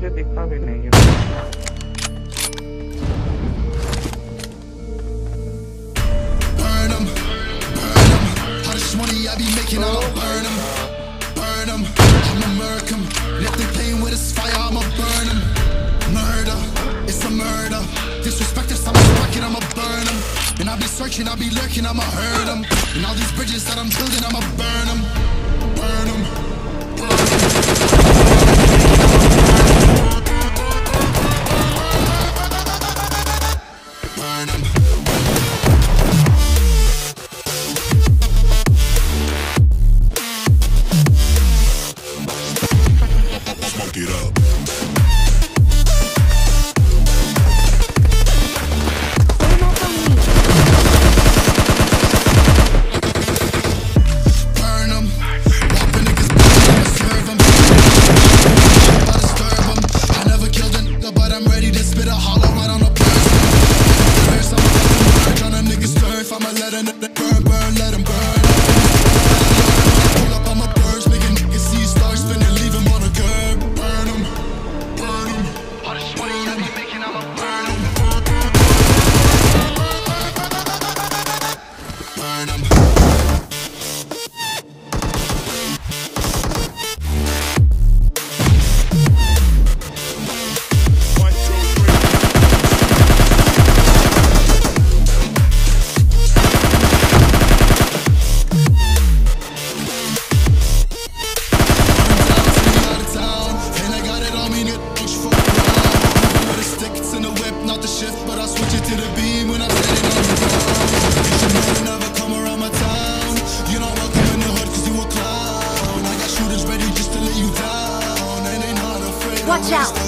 मुझे दिखा भी नहीं है। Money I be making, I'ma burn them, I'ma murk them. If they playing with this fire, I'ma burn them. Murder, it's a murder. Disrespect us, I'ma spark it, I'ma burn them. And I be searching, I be lurking, I'ma hurt them. And all these bridges that I'm building, I'ma burn them. Burn them, burn them. Burn them. Get up. Burn 'em. Whopping niggas, serve 'em. I disturb 'em. I never killed a nigga, but I'm ready to spit a hollow right on the person. I'm trying to niggas turf. I'ma let a nigga burn, burn, let 'em burn. Pull up on my birds, making niggas see stars spinning, leave 'em on a curb. Watch out!